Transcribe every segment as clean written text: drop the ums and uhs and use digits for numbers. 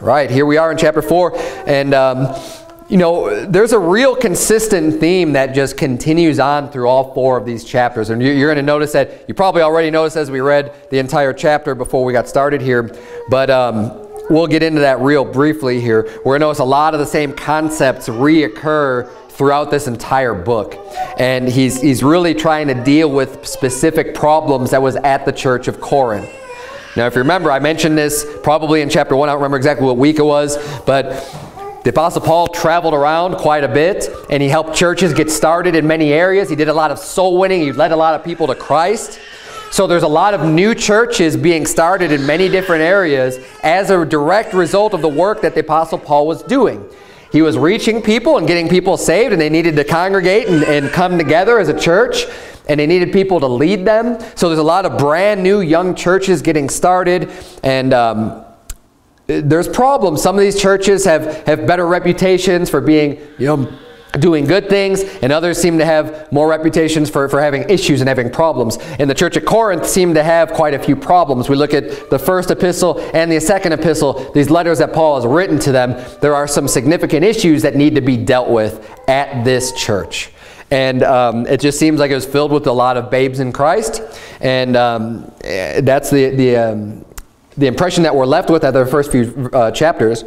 Right, here we are in chapter 4, and you know, there's a real consistent theme that just continues on through all 4 of these chapters. And you're going to notice that, you probably already noticed as we read the entire chapter before we got started here, but we'll get into that real briefly here. We're going to notice a lot of the same concepts reoccur throughout this entire book. And he's really trying to deal with specific problems that was at the church of Corinth. Now, if you remember, I mentioned this probably in chapter 1. I don't remember exactly what week it was, but the Apostle Paul traveled around quite a bit, and he helped churches get started in many areas. He did a lot of soul winning. He led a lot of people to Christ. So there's a lot of new churches being started in many different areas as a direct result of the work that the Apostle Paul was doing. He was reaching people and getting people saved, and they needed to congregate and come together as a church, and they needed people to lead them. So there's a lot of brand new young churches getting started, and there's problems. Some of these churches have better reputations for being, you know, doing good things, and others seem to have more reputations for having issues and having problems. And the church at Corinth seemed to have quite a few problems. We look at the first epistle and the second epistle, these letters that Paul has written to them. There are some significant issues that need to be dealt with at this church. And it just seems like it was filled with a lot of babes in Christ. And that's the impression that we're left with at the first few chapters.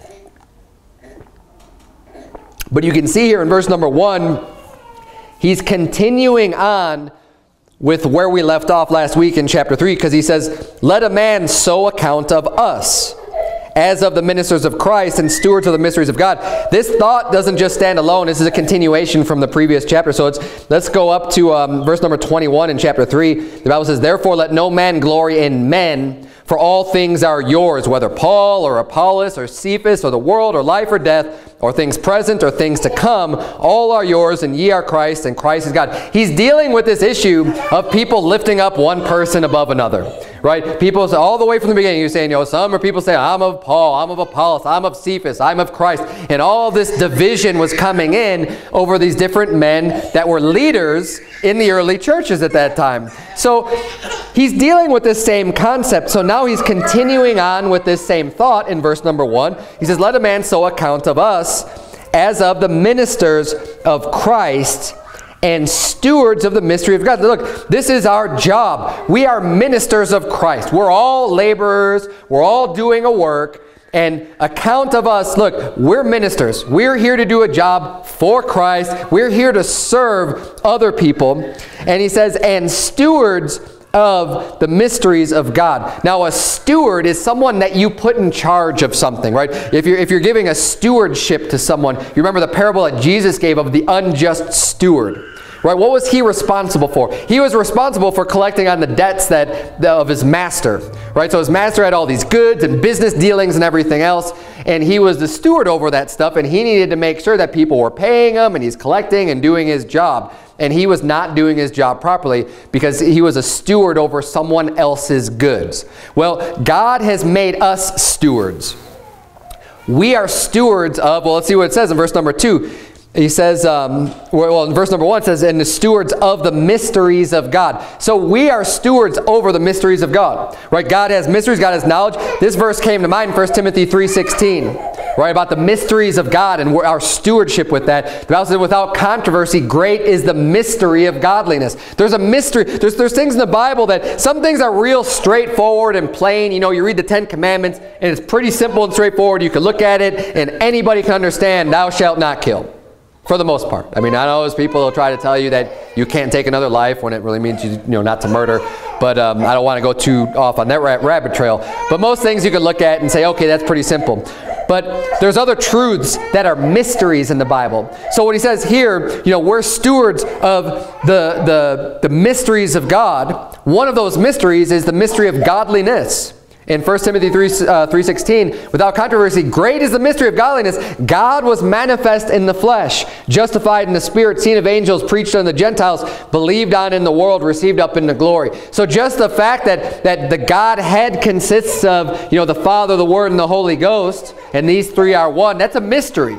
But you can see here in verse number 1, he's continuing on with where we left off last week in chapter 3, because he says, let a man so account of us, as of the ministers of Christ and stewards of the mysteries of God. This thought doesn't just stand alone. This is a continuation from the previous chapter. So let's go up to verse number 21 in chapter 3. The Bible says, therefore let no man glory in men, for all things are yours, whether Paul or Apollos or Cephas or the world or life or death or things present or things to come, all are yours, and ye are Christ, and Christ is God. He's dealing with this issue of people lifting up one person above another, right? People say, all the way from the beginning, you're saying, you know, some are people saying, I'm of Paul, I'm of Apollos, I'm of Cephas, I'm of Christ. And all this division was coming in over these different men that were leaders in the early churches at that time. So he's dealing with this same concept. So now he's continuing on with this same thought in verse number 1. He says, let a man so account of us as of the ministers of Christ and stewards of the mystery of God. Look, this is our job. We are ministers of Christ. We're all laborers. We're all doing a work. And account of us, look, we're ministers. We're here to do a job for Christ. We're here to serve other people. And he says, and stewards of the mysteries of God. Now, a steward is someone that you put in charge of something, right? If you're giving a stewardship to someone, you remember the parable that Jesus gave of the unjust steward. Right? What was he responsible for? He was responsible for collecting on the debts of his master. Right? So his master had all these goods and business dealings and everything else, and he was the steward over that stuff, and he needed to make sure that people were paying him, and he's collecting and doing his job. And he was not doing his job properly because he was a steward over someone else's goods. Well, God has made us stewards. We are stewards of, well, let's see what it says in verse number 2. He says, well, in verse number 1, it says, and the stewards of the mysteries of God. So we are stewards over the mysteries of God, right? God has mysteries, God has knowledge. This verse came to mind in 1 Timothy 3:16, right? About the mysteries of God and our stewardship with that. The Bible says, without controversy, great is the mystery of godliness. There's a mystery. There's things in the Bible that some things are real straightforward and plain. You know, you read the 10 Commandments, and it's pretty simple and straightforward. You can look at it, and anybody can understand, thou shalt not kill. For the most part. I mean, I know there's people who will try to tell you that you can't take another life when it really means you know not to murder. But I don't want to go too off on that rabbit trail. But most things you can look at and say, okay, that's pretty simple. But there's other truths that are mysteries in the Bible. So what he says here, you know, we're stewards of the mysteries of God. One of those mysteries is the mystery of godliness. In 1 Timothy 3:16, without controversy, great is the mystery of godliness. God was manifest in the flesh, justified in the spirit, seen of angels, preached unto the Gentiles, believed on in the world, received up into glory. So just the fact that the Godhead consists of, you know, the Father, the Word, and the Holy Ghost, and these three are one, that's a mystery.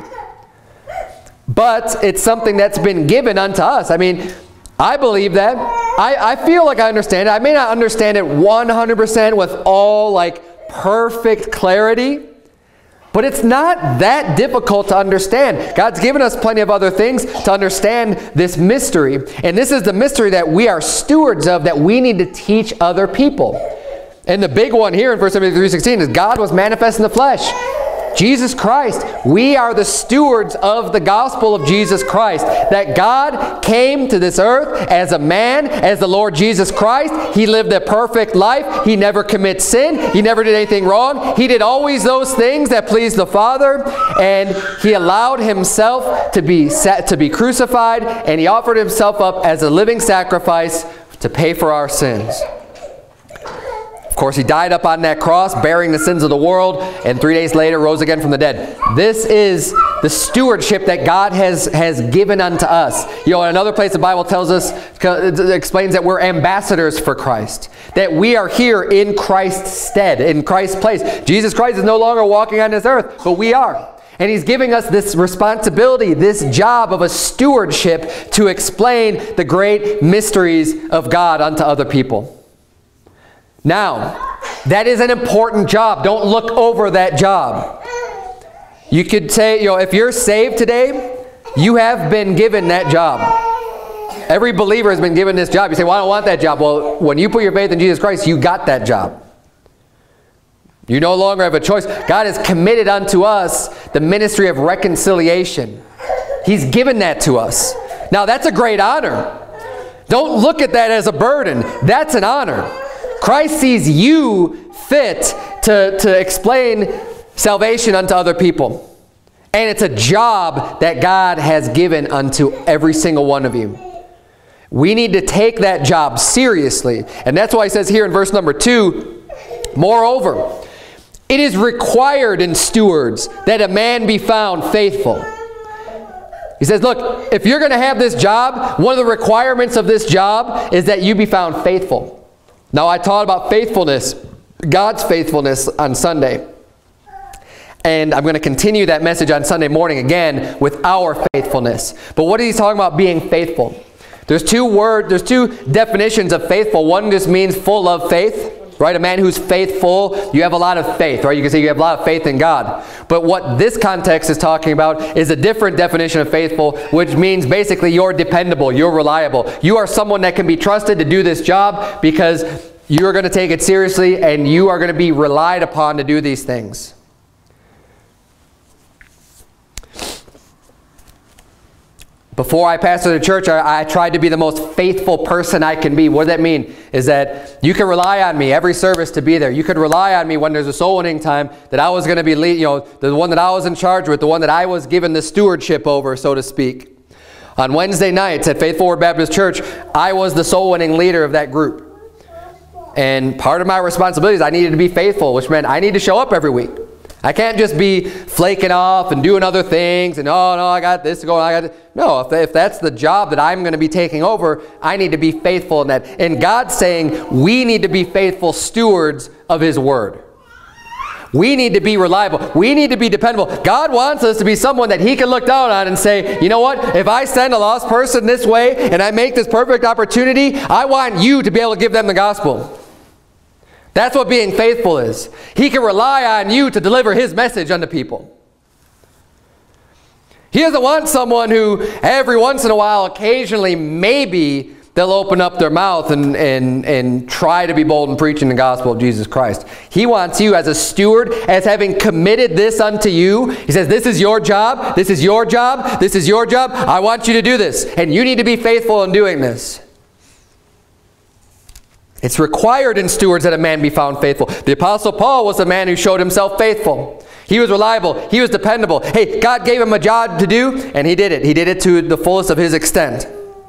But it's something that's been given unto us. I mean, I believe that. I feel like I understand it. I may not understand it 100% with all like perfect clarity, But it's not that difficult to understand. God's given us plenty of other things to understand this mystery. And this is the mystery that we are stewards of, that we need to teach other people. And the big one here in 1 Timothy 3:16 is God was manifest in the flesh. Jesus Christ. We are the stewards of the gospel of Jesus Christ. That God came to this earth as a man, as the Lord Jesus Christ. He lived a perfect life. He never commits sin. He never did anything wrong. He did always those things that pleased the Father. And He allowed Himself to be crucified. And He offered Himself up as a living sacrifice to pay for our sins. Of course, He died up on that cross, bearing the sins of the world, and 3 days later rose again from the dead. This is the stewardship that God has given unto us. You know, in another place the Bible tells us, it explains that we're ambassadors for Christ. That we are here in Christ's stead, in Christ's place. Jesus Christ is no longer walking on this earth, but we are. And He's giving us this responsibility, this job of a stewardship to explain the great mysteries of God unto other people. Now, that is an important job. Don't look over that job. You could say, you know, if you're saved today, you have been given that job. Every believer has been given this job. You say, well, I don't want that job. Well, when you put your faith in Jesus Christ, you got that job. You no longer have a choice. God has committed unto us the ministry of reconciliation. He's given that to us. Now, that's a great honor. Don't look at that as a burden. That's an honor. Christ sees you fit to explain salvation unto other people. And it's a job that God has given unto every single one of you. We need to take that job seriously. And that's why He says here in verse number 2, moreover, it is required in stewards that a man be found faithful. He says, look, if you're going to have this job, one of the requirements of this job is that you be found faithful. Now, I taught about faithfulness, God's faithfulness on Sunday. And I'm going to continue that message on Sunday morning again with our faithfulness. But what is He talking about being faithful? There's two definitions of faithful. One just means full of faith, right? A man who's faithful, you have a lot of faith, right? You can say you have a lot of faith in God. But what this context is talking about is a different definition of faithful, which means basically you're dependable, you're reliable. You are someone that can be trusted to do this job because you're going to take it seriously and you are going to be relied upon to do these things. Before I pastored the church, I tried to be the most faithful person I can be. What does that mean? Is that you can rely on me every service to be there. You could rely on me when there's a soul winning time that I was going to be, the one that I was in charge with, the one that I was given the stewardship over, so to speak. On Wednesday nights at Faithful Word Baptist Church, I was the soul winning leader of that group. And part of my responsibility is I needed to be faithful, which meant I need to show up every week. I can't just be flaking off and doing other things and, oh, no, I got this to go. No, if that's the job that I'm going to be taking over, I need to be faithful in that. And God's saying we need to be faithful stewards of His Word. We need to be reliable. We need to be dependable. God wants us to be someone that He can look down on and say, you know what? If I send a lost person this way and I make this perfect opportunity, I want you to be able to give them the gospel. That's what being faithful is. He can rely on you to deliver His message unto people. He doesn't want someone who every once in a while, occasionally, maybe they'll open up their mouth and try to be bold in preaching the gospel of Jesus Christ. He wants you as a steward, as having committed this unto you. He says, this is your job, this is your job, this is your job. I want you to do this. And you need to be faithful in doing this. It's required in stewards that a man be found faithful. The Apostle Paul was a man who showed himself faithful. He was reliable. He was dependable. Hey, God gave him a job to do, and he did it. He did it to the fullest of his extent.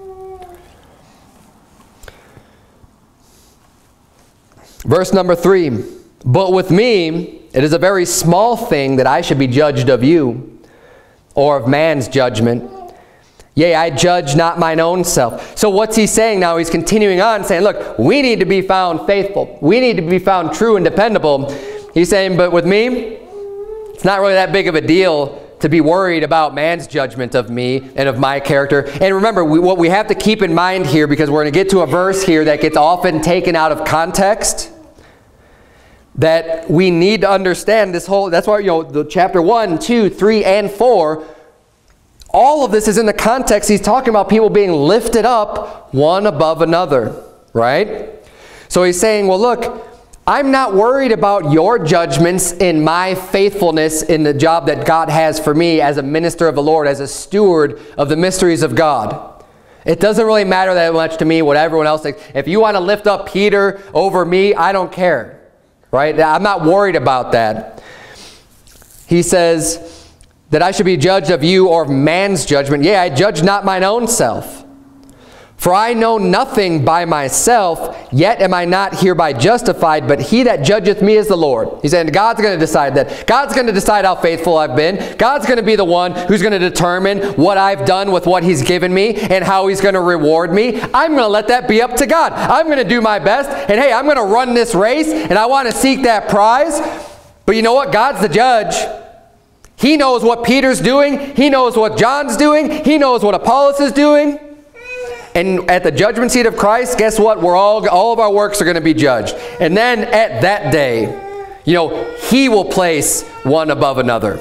Verse number 3. But with me, it is a very small thing that I should be judged of you, or of man's judgment. Yea, I judge not mine own self. So what's he saying now? He's continuing on saying, look, we need to be found faithful. We need to be found true and dependable. He's saying, but with me, it's not really that big of a deal to be worried about man's judgment of me and of my character. And remember, what we have to keep in mind here, because we're going to get to a verse here that gets often taken out of context. that we need to understand this whole, that's why, the chapter 1, 2, 3, and 4, all of this is in the context. He's talking about people being lifted up one above another, right? So he's saying, well, look, I'm not worried about your judgments in my faithfulness in the job that God has for me as a minister of the Lord, as a steward of the mysteries of God. It doesn't really matter that much to me what everyone else thinks. If you want to lift up Peter over me, I don't care, right? I'm not worried about that. He says that I should be judged of you or of man's judgment. Yea, I judge not mine own self. For I know nothing by myself, yet am I not hereby justified, but he that judgeth me is the Lord. He's saying God's going to decide that. God's going to decide how faithful I've been. God's going to be the one who's going to determine what I've done with what he's given me and how he's going to reward me. I'm going to let that be up to God. I'm going to do my best. And hey, I'm going to run this race and I want to seek that prize. But you know what? God's the judge. He knows what Peter's doing. He knows what John's doing. He knows what Apollos is doing. And at the judgment seat of Christ, guess what? All of our works are going to be judged. And then at that day, he will place one above another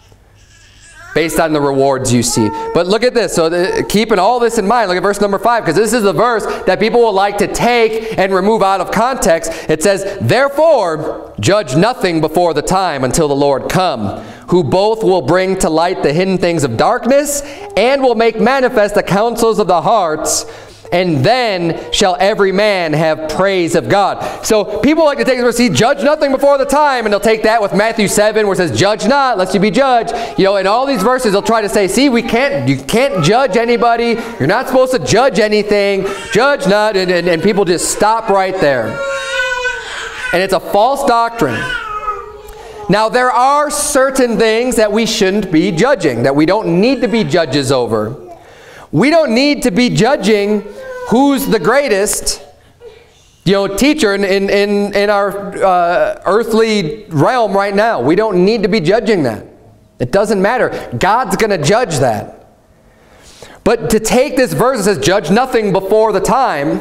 based on the rewards you see. But look at this. So keeping all this in mind, look at verse number 5, because this is the verse that people will like to take and remove out of context. It says, therefore, judge nothing before the time until the Lord come, who both will bring to light the hidden things of darkness and will make manifest the counsels of the hearts, and then shall every man have praise of God. So people like to take this verse, see, judge nothing before the time, and they'll take that with Matthew 7 where it says, judge not, lest you be judged. In all these verses they'll try to say, see, you can't judge anybody. You're not supposed to judge anything. Judge not, and people just stop right there. And it's a false doctrine. Now, there are certain things that we shouldn't be judging, that we don't need to be judges over. We don't need to be judging who's the greatest, teacher in our earthly realm right now. We don't need to be judging that. It doesn't matter. God's going to judge that. But to take this verse that says, judge nothing before the time,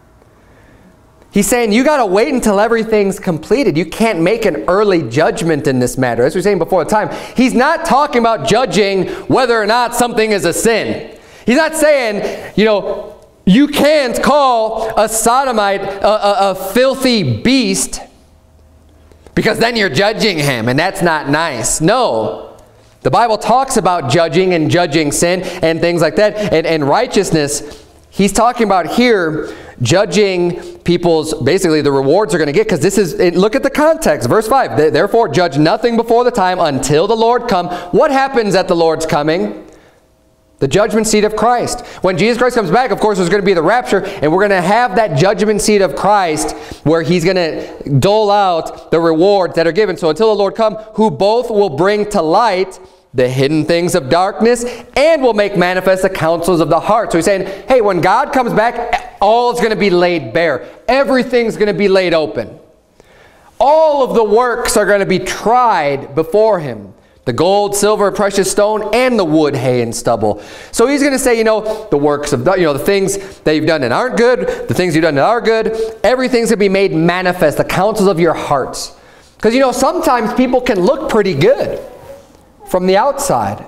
he's saying you got to wait until everything's completed. You can't make an early judgment in this matter. As we were saying before the time, he's not talking about judging whether or not something is a sin. He's not saying, you can't call a sodomite a filthy beast because then you're judging him, and that's not nice. No. The Bible talks about judging and judging sin and things like that, and righteousness. He's talking about here judging people's, basically the rewards they're going to get, because this is, look at the context. Verse 5, therefore judge nothing before the time until the Lord come. What happens at the Lord's coming? The judgment seat of Christ. When Jesus Christ comes back, of course, there's going to be the rapture, and we're going to have that judgment seat of Christ where he's going to dole out the rewards that are given. So until the Lord come, who both will bring to light the hidden things of darkness and will make manifest the counsels of the heart. So he's saying, hey, when God comes back, all is going to be laid bare. Everything's going to be laid open. All of the works are going to be tried before him. The gold, silver, precious stone, and the wood, hay, and stubble. So he's going to say, the works of, the things that you've done that aren't good, the things you've done that are good, everything's going to be made manifest, the counsels of your hearts. Because, sometimes people can look pretty good from the outside,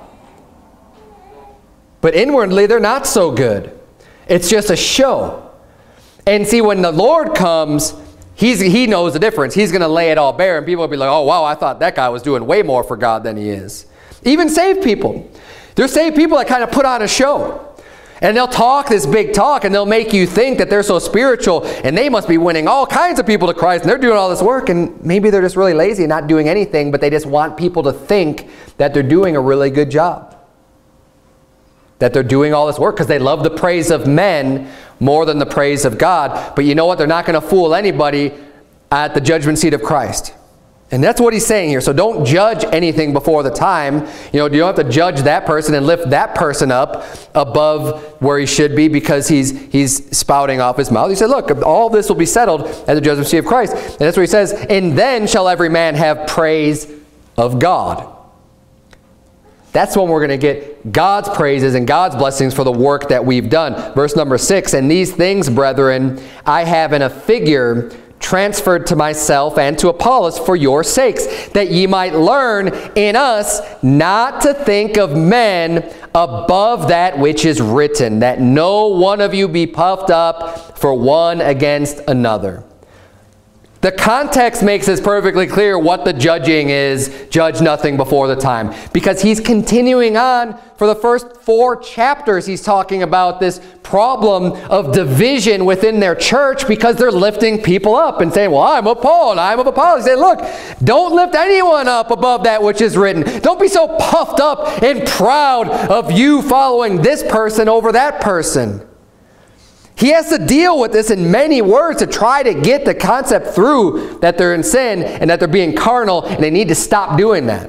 but inwardly they're not so good. It's just a show. And see, when the Lord comes, he knows the difference. He's going to lay it all bare, and people will be like, oh, wow, I thought that guy was doing way more for God than he is. Even saved people. There's saved people that kind of put on a show. And they'll talk this big talk, and they'll make you think that they're so spiritual, and they must be winning all kinds of people to Christ, and they're doing all this work, and maybe they're just really lazy and not doing anything, but they just want people to think that they're doing a really good job. That they're doing all this work because they love the praise of men more than the praise of God. But you know what? They're not going to fool anybody at the judgment seat of Christ. And that's what he's saying here. So don't judge anything before the time. You don't have to judge that person and lift that person up above where he should be because he's spouting off his mouth. He said, look, all this will be settled at the judgment seat of Christ. And that's what he says, and then shall every man have praise of God. That's when we're going to get God's praises and God's blessings for the work that we've done. Verse number 6, and these things, brethren, I have in a figure transferred to myself and to Apollos for your sakes, that ye might learn in us not to think of men above that which is written, that no one of you be puffed up for one against another. The context makes this perfectly clear what the judging is. Judge nothing before the time. Because he's continuing on for the first 4 chapters. He's talking about this problem of division within their church because they're lifting people up and saying, well, I'm of Paul and I'm of Apollos. He said, look, don't lift anyone up above that which is written. Don't be so puffed up and proud of you following this person over that person. He has to deal with this in many words to try to get the concept through that they're in sin and that they're being carnal, and they need to stop doing that.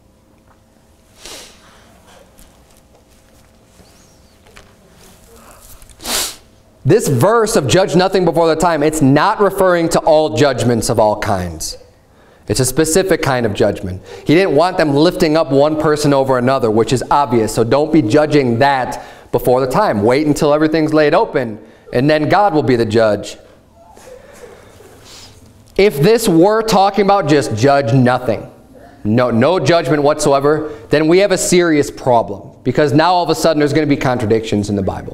This verse of judge nothing before the time, it's not referring to all judgments of all kinds. It's a specific kind of judgment. He didn't want them lifting up one person over another, which is obvious. So don't be judging that before the time. Wait until everything's laid open, and then God will be the judge. If this were talking about just judge nothing, no judgment whatsoever, then we have a serious problem. Because now all of a sudden there's going to be contradictions in the Bible.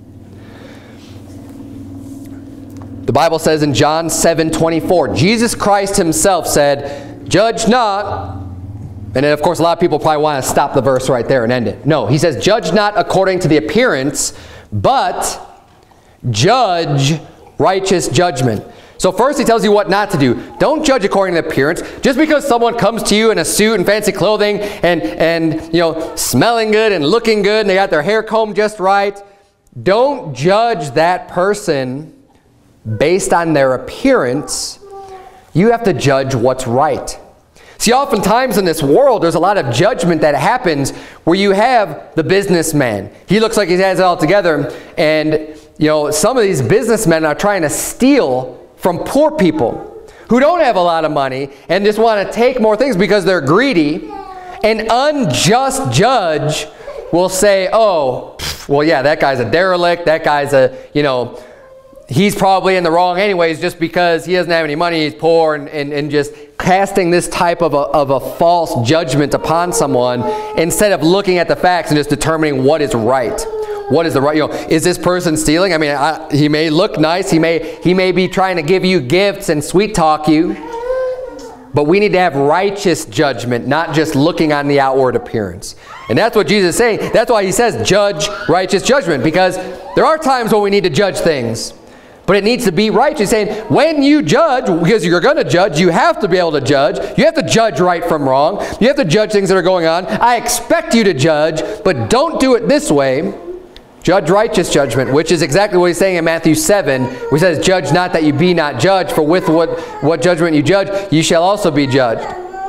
The Bible says in John 7:24, Jesus Christ himself said, judge not. And then of course a lot of people probably want to stop the verse right there and end it. No, he says, judge not according to the appearance, but judge righteous judgment. So first he tells you what not to do. Don't judge according to appearance. Just because someone comes to you in a suit and fancy clothing and you know, smelling good and looking good and they got their hair combed just right, don't judge that person based on their appearance. You have to judge what's right. See, oftentimes in this world, there's a lot of judgment that happens where you have the businessman. He looks like he has it all together, and you know, some of these businessmen are trying to steal from poor people who don't have a lot of money and just want to take more things because they're greedy. An unjust judge will say, oh, well, yeah, that guy's a derelict. That guy's a, you know, he's probably in the wrong anyways just because he doesn't have any money, he's poor, and just casting this type of a false judgment upon someone instead of looking at the facts and just determining what is right. What is the right, you know, is this person stealing? I mean, he may look nice, he may be trying to give you gifts and sweet talk you, but we need to have righteous judgment, not just looking on the outward appearance. And that's what Jesus is saying. That's why he says judge righteous judgment, because there are times when we need to judge things. But it needs to be right. He's saying when you judge, because you're going to judge, you have to be able to judge. You have to judge right from wrong. You have to judge things that are going on. I expect you to judge, but don't do it this way. Judge righteous judgment, which is exactly what he's saying in Matthew 7, where he says, judge not that you be not judged, for with what judgment you judge, you shall also be judged.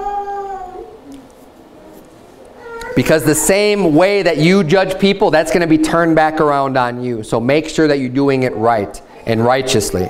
Because the same way that you judge people, that's going to be turned back around on you. So make sure that you're doing it right and righteously.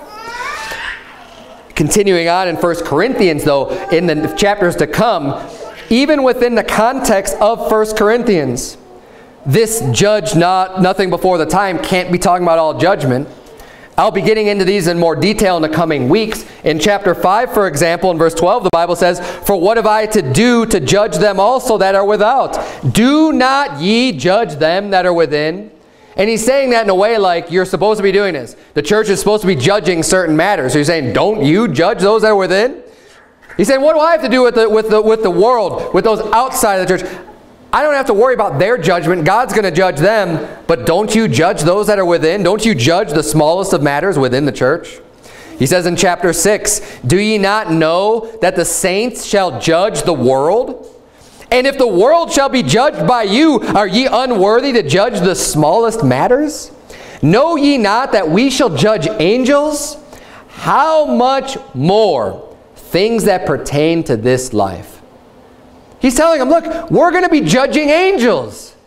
Continuing on in 1 Corinthians, though, in the chapters to come, even within the context of 1 Corinthians, this judge nothing before the time can't be talking about all judgment. I'll be getting into these in more detail in the coming weeks. In chapter 5, for example, in verse 12, the Bible says, for what have I to do to judge them also that are without? Do not ye judge them that are within? And he's saying that in a way like you're supposed to be doing this. The church is supposed to be judging certain matters. So he's saying, don't you judge those that are within? He's saying, what do I have to do with the world, with those outside of the church? I don't have to worry about their judgment. God's going to judge them. But don't you judge those that are within? Don't you judge the smallest of matters within the church? He says in chapter 6, do ye not know that the saints shall judge the world? And if the world shall be judged by you, are ye unworthy to judge the smallest matters? Know ye not that we shall judge angels? How much more things that pertain to this life? He's telling them, look, we're going to be judging angels.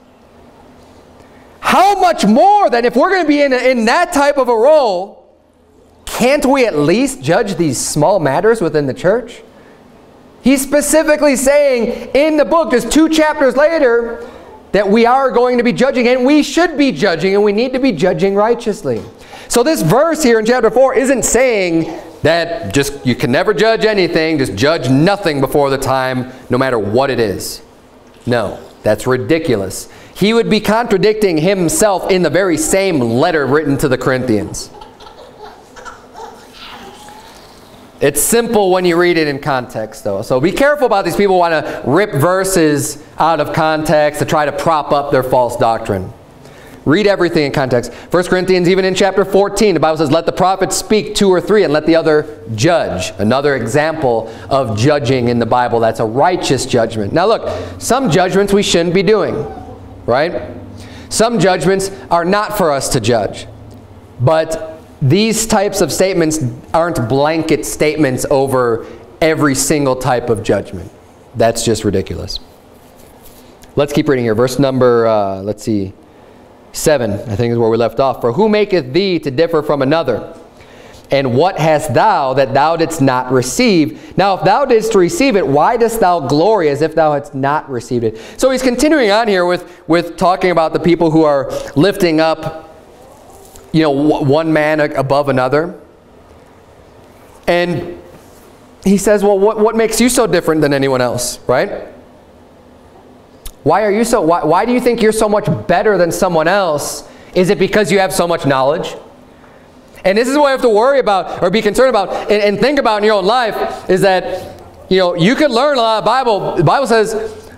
How much more than if we're going to be in that type of a role, can't we at least judge these small matters within the church? He's specifically saying in the book, just 2 chapters later, that we are going to be judging, and we should be judging, and we need to be judging righteously. So this verse here in chapter 4 isn't saying That just, you can never judge anything, just judge nothing before the time, no matter what it is. No, that's ridiculous. He would be contradicting himself in the very same letter written to the Corinthians. It's simple when you read it in context, though. So be careful about these people who want to rip verses out of context to try to prop up their false doctrine. Read everything in context. 1 Corinthians, even in chapter 14, the Bible says, let the prophets speak 2 or 3 and let the other judge. Another example of judging in the Bible. That's a righteous judgment. Now look, some judgments we shouldn't be doing, right? Some judgments are not for us to judge. But these types of statements aren't blanket statements over every single type of judgment. That's just ridiculous. Let's keep reading here. Verse number, let's see, 7, I think is where we left off. For who maketh thee to differ from another? And what hast thou that thou didst not receive? Now if thou didst receive it, why dost thou glory as if thou hadst not received it? So he's continuing on here with talking about the people who are lifting up, you know, one man above another. And he says, well, what makes you so different than anyone else, right? Why are you so, why do you think you're so much better than someone else? Is it because you have so much knowledge? And this is what you have to worry about or be concerned about and think about in your own life, is that, you know, you can learn a lot of Bible. The Bible says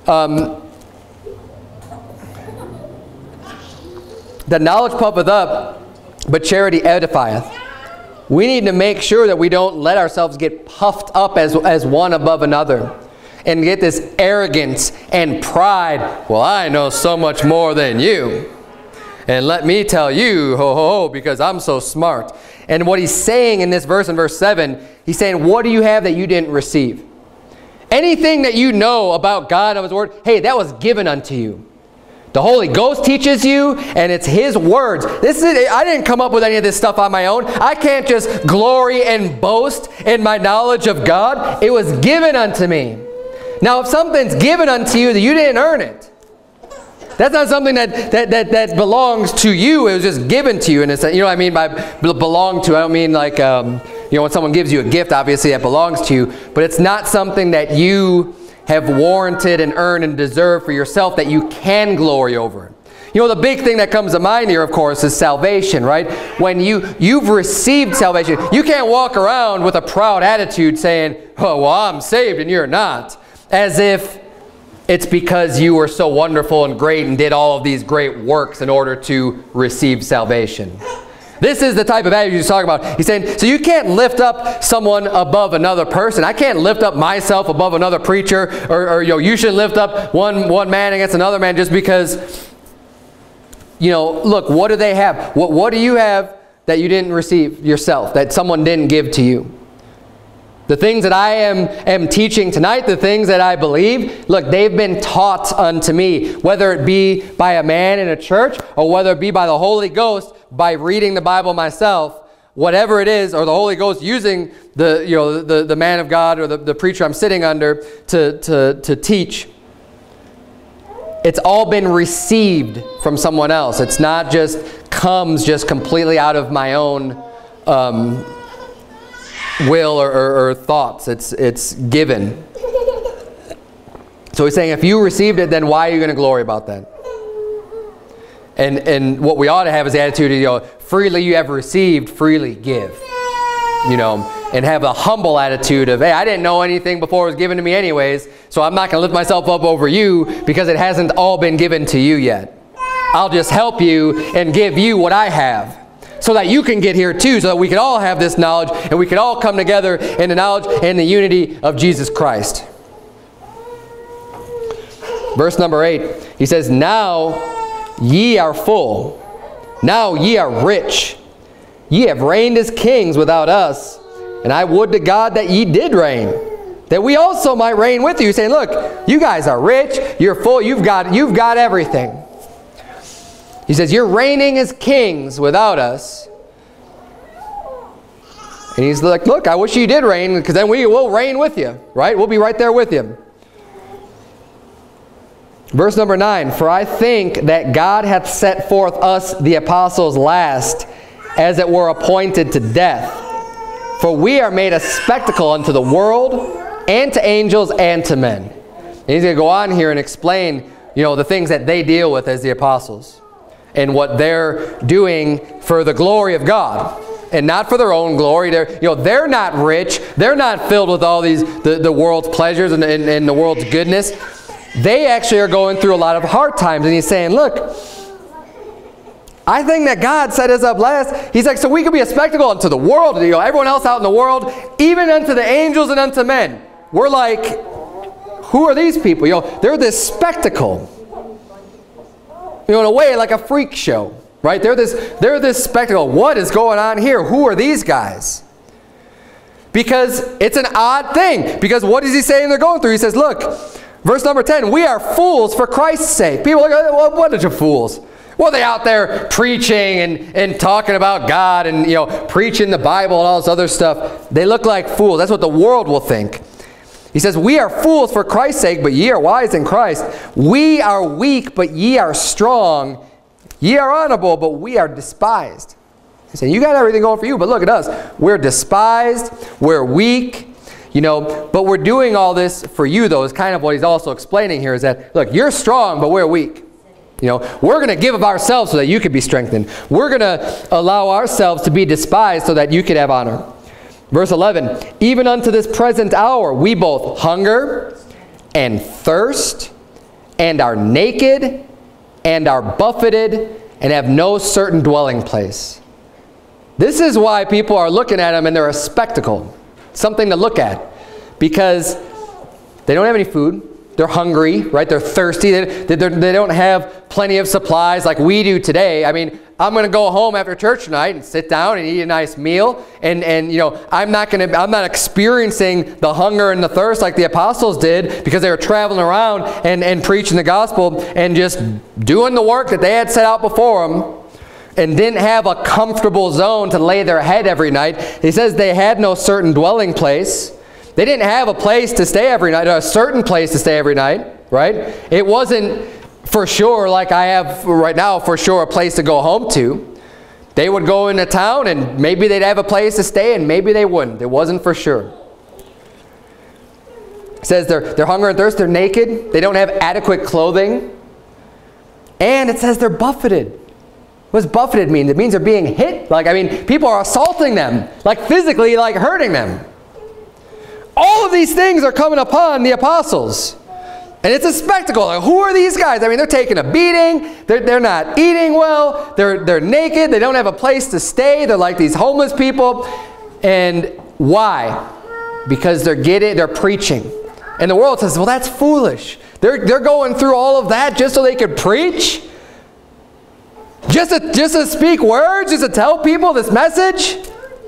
that knowledge puffeth up, but charity edifieth. We need to make sure that we don't let ourselves get puffed up as one above another and get this arrogance and pride. Well, I know so much more than you. And let me tell you, ho, ho, ho, because I'm so smart. And what he's saying in this verse, in verse 7, he's saying, what do you have that you didn't receive? Anything that you know about God and His Word, hey, that was given unto you. The Holy Ghost teaches you, and it's His words. I didn't come up with any of this stuff on my own. I can't just glory and boast in my knowledge of God. It was given unto me. Now, if something's given unto you, that you didn't earn it. That's not something that belongs to you. It was just given to you. And it's, you know what I mean by belong to? I don't mean like, you know, when someone gives you a gift, obviously that belongs to you. But it's not something that you have warranted and earned and deserved for yourself that you can glory over. You know, the big thing that comes to mind here, of course, is salvation, right? When you've received salvation, you can't walk around with a proud attitude saying, oh, well, I'm saved and you're not. As if it's because you were so wonderful and great and did all of these great works in order to receive salvation. This is the type of attitude he's talking about. He's saying, so you can't lift up someone above another person. I can't lift up myself above another preacher, or you know, you should lift up one man against another man just because, you know, look, what do they have? What do you have that you didn't receive yourself, that someone didn't give to you? The things that I am teaching tonight, the things that I believe, look, they've been taught unto me, whether it be by a man in a church or whether it be by the Holy Ghost, by reading the Bible myself, whatever it is, or the Holy Ghost using the man of God or the preacher I'm sitting under to teach. It's all been received from someone else. It's not just comes just completely out of my own will or thoughts. It's given. So he's saying if you received it, then why are you going to glory about that? And what we ought to have is the attitude of, you know, freely you have received, freely give. You know, and have a humble attitude of, hey, I didn't know anything before it was given to me anyways, so I'm not going to lift myself up over you because it hasn't all been given to you yet. I'll just help you and give you what I have, so that you can get here too, so that we can all have this knowledge and we can all come together in the knowledge and the unity of Jesus Christ. Verse number 8, he says, now ye are full, now ye are rich, ye have reigned as kings without us, and I would to God that ye did reign, that we also might reign with you. He's saying, look, you guys are rich, you're full, you've got everything. He says, you're reigning as kings without us. And he's like, look, I wish you did reign, because then we will reign with you, right? We'll be right there with you. Verse number 9, for I think that God hath set forth us, the apostles, last, as it were appointed to death, For we are made a spectacle unto the world, and to angels, and to men. And he's going to go on here and explain, the things that they deal with as the apostles, and what they're doing for the glory of God, and not for their own glory. They're not rich. They're not filled with all these the world's pleasures and the world's goodness. They actually are going through a lot of hard times. And he's saying, look, I think that God set us up last. He's like, so we could be a spectacle unto the world, everyone else out in the world, even unto the angels and unto men. We're like, who are these people? They're this spectacle. In a way, like a freak show, right? They're this spectacle. What is going on here? Who are these guys? Because it's an odd thing. Because what is he saying they're going through? He says, look, verse number 10, we are fools for Christ's sake. People are like, well, what are you fools? Well, they out there preaching and talking about God and, preaching the Bible and all this other stuff. They look like fools. That's what the world will think. He says, we are fools for Christ's sake, but ye are wise in Christ. We are weak, but ye are strong. Ye are honorable, but we are despised. He's saying, you got everything going for you, but look at us. We're despised. We're weak. But we're doing all this for you, though, is kind of what he's also explaining here, is that, look, you're strong, but we're weak. We're going to give of ourselves so that you could be strengthened. We're going to allow ourselves to be despised so that you could have honor. Verse 11, even unto this present hour, we both hunger and thirst and are naked and are buffeted and have no certain dwelling place. This is why people are looking at them and they're a spectacle, something to look at, because they don't have any food. They're hungry, right? They're thirsty. They don't have plenty of supplies like we do today. I mean, I'm going to go home after church tonight and sit down and eat a nice meal. And I'm not experiencing the hunger and the thirst like the apostles did, because they were traveling around and preaching the gospel and just doing the work that they had set out before them, and didn't have a comfortable zone to lay their head every night. He says they had no certain dwelling place. They didn't have a place to stay every night, a certain place to stay every night, right? It wasn't for sure like I have right now, for sure, a place to go home to. They would go into town and maybe they'd have a place to stay and maybe they wouldn't. It wasn't for sure. It says they're hunger and thirst, they're naked, they don't have adequate clothing, and it says they're buffeted. What does buffeted mean? It means they're being hit. People are assaulting them, physically, hurting them. All of these things are coming upon the apostles. And it's a spectacle. Who are these guys? They're taking a beating. They're not eating well. They're naked. They don't have a place to stay. They're like these homeless people. And why? Because they're preaching. And the world says, well, that's foolish. They're going through all of that just so they could preach? Just to speak words? Just to tell people this message?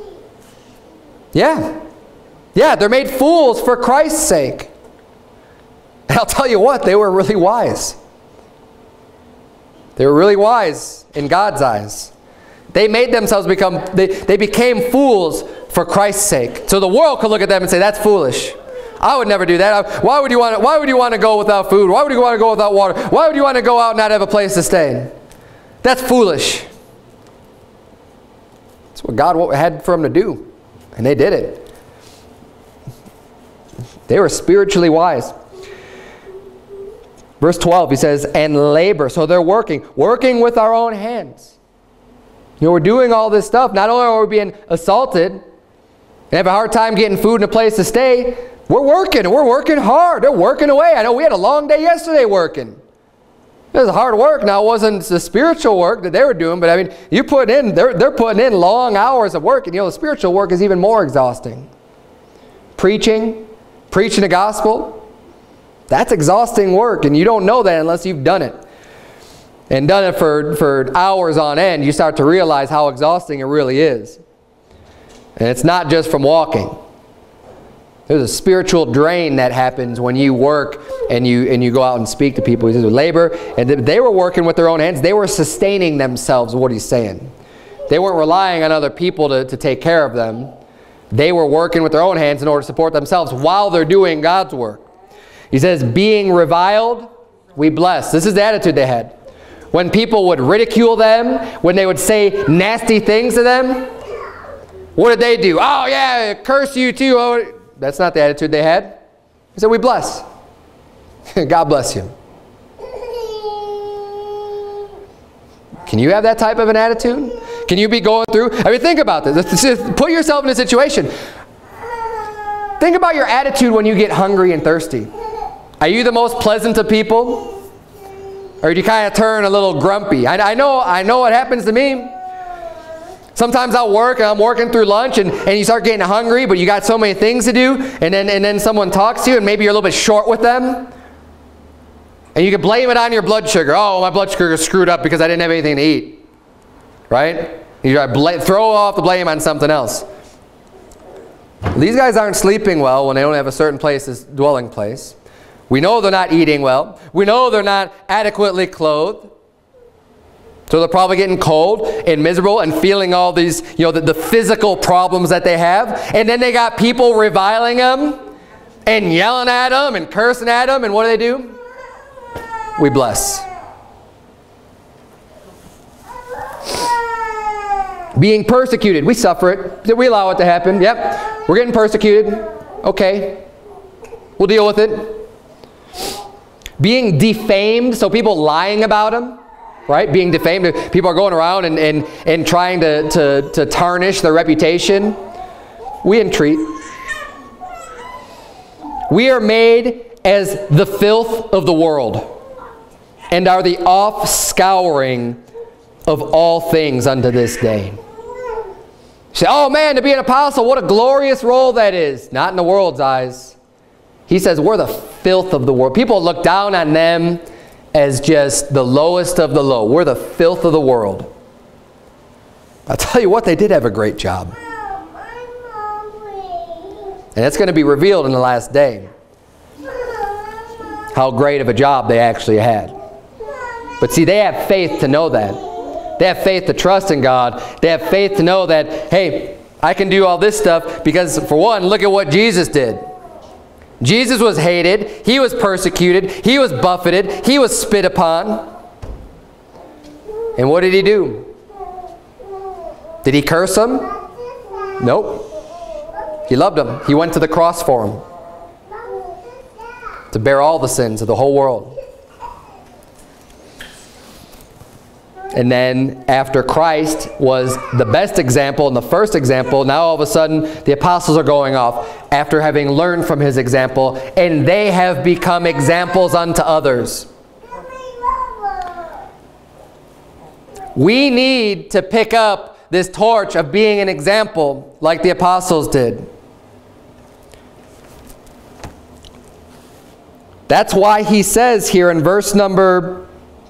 Yeah. Yeah, they're made fools for Christ's sake. And I'll tell you what, they were really wise. They were really wise in God's eyes. They made themselves they became fools for Christ's sake. So the world could look at them and say, that's foolish. I would never do that. Why would you want to go without food? Why would you want to go without water? Why would you want to go out and not have a place to stay? That's foolish. That's what God had for them to do. And they did it. They were spiritually wise. Verse 12, he says, and labor. So they're working with our own hands. We're doing all this stuff. Not only are we being assaulted and have a hard time getting food and a place to stay, we're working hard. They're working away. I know we had a long day yesterday working. It was hard work. Now, it wasn't the spiritual work that they were doing, but they're putting in long hours of work, and the spiritual work is even more exhausting. Preaching the gospel, that's exhausting work, and you don't know that unless you've done it. And done it for hours on end, you start to realize how exhausting it really is. And it's not just from walking. There's a spiritual drain that happens when you work and you go out and speak to people. He says labor, and they were working with their own hands. They were sustaining themselves, what he's saying. They weren't relying on other people to take care of them. They were working with their own hands in order to support themselves while they're doing God's work. He says, being reviled, we bless. This is the attitude they had. When people would ridicule them, when they would say nasty things to them, What did they do? Oh yeah, curse you too. Oh, that's not the attitude they had. He said, we bless. God bless you. Can you have that type of an attitude? Can you be going through? I mean, think about this. Just put yourself in a situation. Think about your attitude when you get hungry and thirsty. Are you the most pleasant of people? Or do you kind of turn a little grumpy? I know what happens to me. Sometimes I'll work and I'm working through lunch and you start getting hungry, but you got so many things to do, and then someone talks to you and maybe you're a little bit short with them. And you can blame it on your blood sugar. Oh, my blood sugar is screwed up because I didn't have anything to eat. Right? You throw off the blame on something else. These guys aren't sleeping well when they don't have a certain place as dwelling place. We know they're not eating well. We know they're not adequately clothed. So they're probably getting cold and miserable and feeling all these, the physical problems that they have. And then they got people reviling them and yelling at them and cursing at them. And what do? We bless. Being persecuted, we suffer it. We allow it to happen. Yep, we're getting persecuted. Okay, we'll deal with it. Being defamed, so people lying about them, right? Being defamed. People are going around and trying to tarnish their reputation. We entreat. We are made as the filth of the world, and are the offscouring of all things unto this day. You say, oh man, to be an apostle, what a glorious role that is. Not in the world's eyes. He says we're the filth of the world. People look down on them as just the lowest of the low. We're the filth of the world. I'll tell you what, they did have a great job. And it's going to be revealed in the last day how great of a job they actually had. But see, they have faith to know that. They have faith to trust in God. They have faith to know that, hey, I can do all this stuff because, for one, look at what Jesus did. Jesus was hated. He was persecuted. He was buffeted. He was spit upon. And what did he do? Did he curse them? Nope. He loved them. He went to the cross for them to bear all the sins of the whole world. And then after Christ was the best example and the first example, now all of a sudden the apostles are going off after having learned from his example, and they have become examples unto others. We need to pick up this torch of being an example like the apostles did. That's why he says here in verse number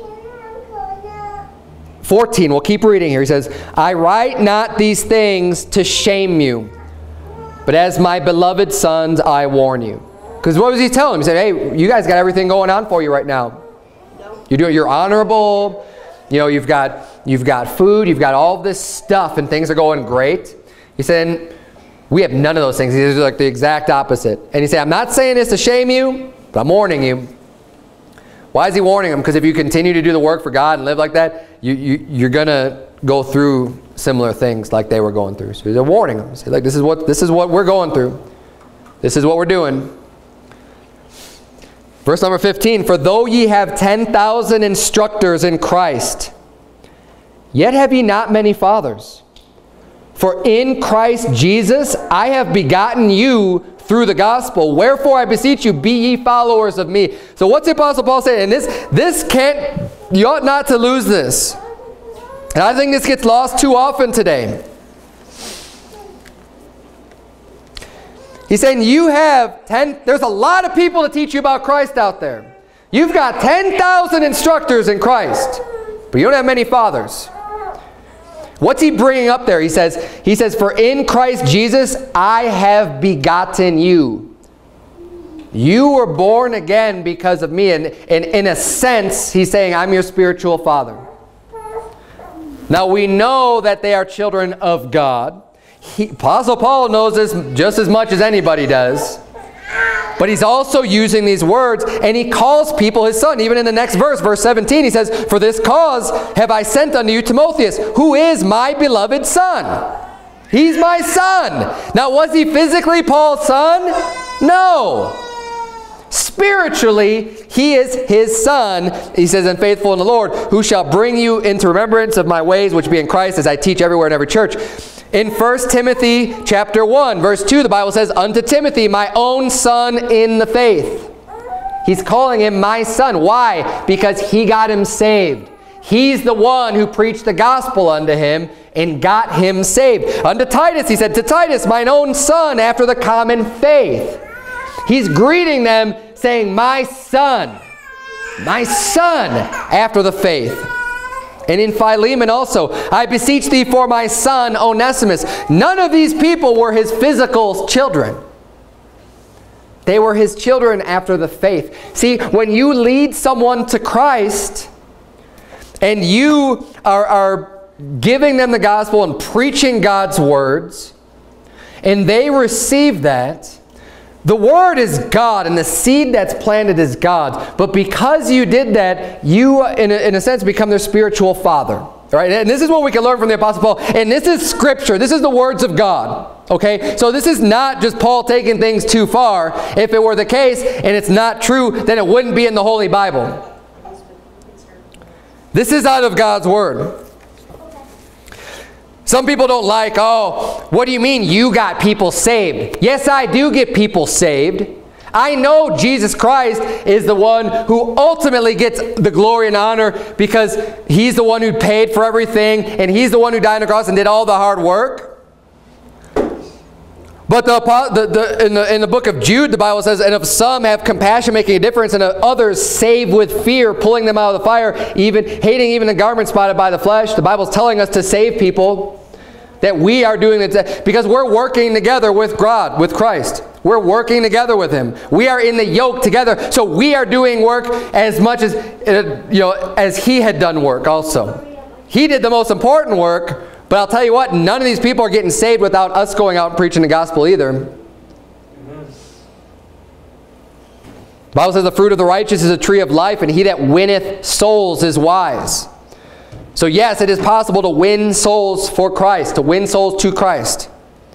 14, we'll keep reading here. He says, I write not these things to shame you, but as my beloved sons, I warn you. Because what was he telling them? He said, hey, you guys got everything going on for you right now. You're honorable. You've got food. You've got all this stuff, and things are going great. He said, we have none of those things. He's like the exact opposite. And he said, I'm not saying this to shame you, but I'm warning you. Why is he warning them? Because if you continue to do the work for God and live like that, you're going to go through similar things like they were going through. So they're warning them. Say, like, this is what we're going through. This is what we're doing. Verse number 15, for though ye have 10,000 instructors in Christ, yet have ye not many fathers. For in Christ Jesus I have begotten you through the gospel. Wherefore I beseech you, be ye followers of me. So what's the Apostle Paul saying? And you ought not to lose this. And I think this gets lost too often today. He's saying there's a lot of people to teach you about Christ out there. You've got 10,000 instructors in Christ, but you don't have many fathers. What's he bringing up there? He says, for in Christ Jesus, I have begotten you. You were born again because of me. And in a sense, he's saying, I'm your spiritual father. Now, we know that they are children of God. Apostle Paul knows this just as much as anybody does. But he's also using these words, and he calls people his son. Even in the next verse, verse 17, he says, for this cause have I sent unto you Timotheus, who is my beloved son. He's my son. Now, was he physically Paul's son? No. Spiritually, he is his son. He says, and faithful in the Lord, who shall bring you into remembrance of my ways, which be in Christ, as I teach everywhere in every church. In 1 Timothy chapter 1, verse 2, the Bible says, unto Timothy, my own son in the faith. He's calling him my son. Why? Because he got him saved. He's the one who preached the gospel unto him and got him saved. Unto Titus, he said, to Titus, mine own son, after the common faith. He's greeting them saying, my son, after the faith. And in Philemon also, I beseech thee for my son Onesimus. None of these people were his physical children. They were his children after the faith. See, when you lead someone to Christ and you are giving them the gospel and preaching God's words, and they receive that, the word is God, and the seed that's planted is God. But because you did that, you, in a sense, become their spiritual father. Right? And this is what we can learn from the Apostle Paul. And this is Scripture. This is the words of God. Okay? So this is not just Paul taking things too far. If it were the case, and it's not true, then it wouldn't be in the Holy Bible. This is out of God's Word. Some people don't like, oh, what do you mean you got people saved? Yes, I do get people saved. I know Jesus Christ is the one who ultimately gets the glory and honor because he's the one who paid for everything and he's the one who died on the cross and did all the hard work. But in the book of Jude, the Bible says, and of some have compassion, making a difference, and of others save with fear, pulling them out of the fire, even hating even the garment spotted by the flesh. The Bible's telling us to save people, that we are doing it because we're working together with God, with Christ. We're working together with him. We are in the yoke together, so we are doing work as much as as he had done work also. He did the most important work. But I'll tell you what, none of these people are getting saved without us going out and preaching the gospel either. Amen. The Bible says the fruit of the righteous is a tree of life, and he that winneth souls is wise. So yes, it is possible to win souls for Christ, to win souls to Christ.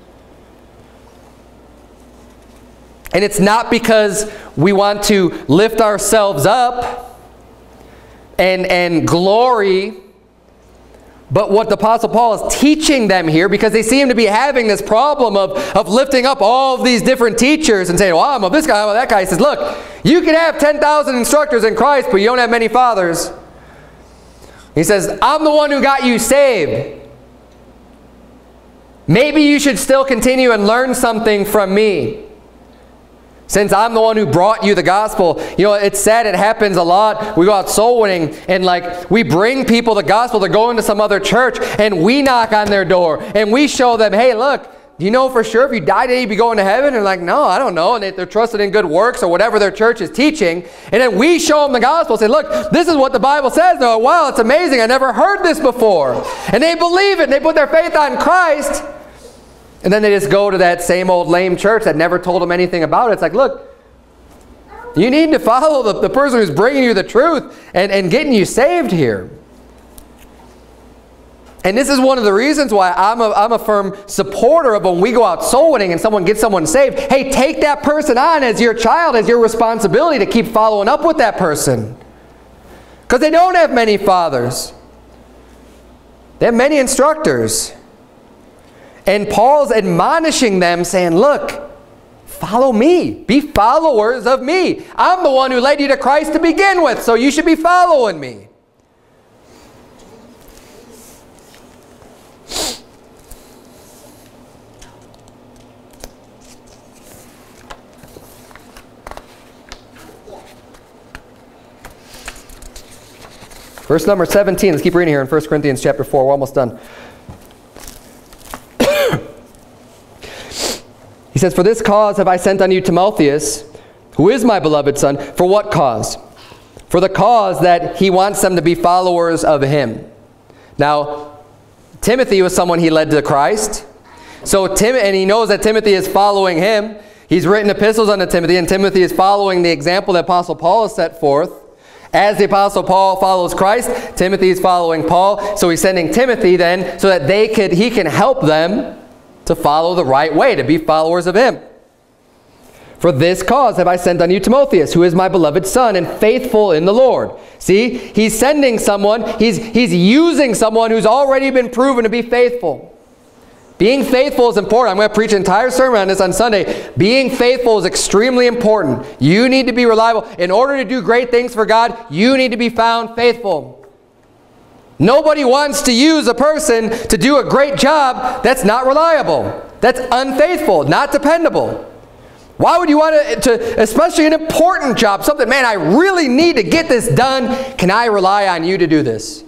And it's not because we want to lift ourselves up and glory. But what the Apostle Paul is teaching them here, because they seem to be having this problem of lifting up all of these different teachers and saying, well, I'm of this guy, I'm of that guy. He says, look, you can have 10,000 instructors in Christ, but you don't have many fathers. He says, I'm the one who got you saved. Maybe you should still continue and learn something from me, since I'm the one who brought you the gospel. You know, it's sad, it happens a lot. We go out soul winning and like we bring people the gospel. They're going to some other church and we knock on their door and we show them, hey, look, do you know for sure if you died today you'd be going to heaven? And they're like, no, I don't know. And they're trusted in good works or whatever their church is teaching. And then we show them the gospel, say, look, this is what the Bible says. They're like, wow, it's amazing. I never heard this before. And they believe it. They put their faith on Christ. And then they just go to that same old lame church that never told them anything about it. It's like, look, you need to follow the person who's bringing you the truth and getting you saved here. And this is one of the reasons why I'm a firm supporter of when we go out soul winning and someone gets someone saved, hey, take that person on as your child, as your responsibility to keep following up with that person. Because they don't have many fathers. They have many instructors. And Paul's admonishing them saying, look, follow me. Be followers of me. I'm the one who led you to Christ to begin with, so you should be following me. Verse number 17. Let's keep reading here in 1 Corinthians chapter 4. We're almost done. He says, for this cause have I sent unto you Timotheus, who is my beloved son. For what cause? For the cause that he wants them to be followers of him. Now, Timothy was someone he led to Christ. And he knows that Timothy is following him. He's written epistles unto Timothy, and Timothy is following the example that Apostle Paul has set forth. As the Apostle Paul follows Christ, Timothy is following Paul. So he's sending Timothy then so that he can help them to follow the right way, to be followers of him. For this cause have I sent on you Timotheus, who is my beloved son and faithful in the Lord. See, he's sending someone, he's using someone who's already been proven to be faithful. Being faithful is important. I'm going to preach an entire sermon on this on Sunday. Being faithful is extremely important. You need to be reliable. In order to do great things for God, you need to be found faithful. Nobody wants to use a person to do a great job that's not reliable, that's unfaithful, not dependable. Why would you want to, especially an important job, something, man, I really need to get this done. Can I rely on you to do this?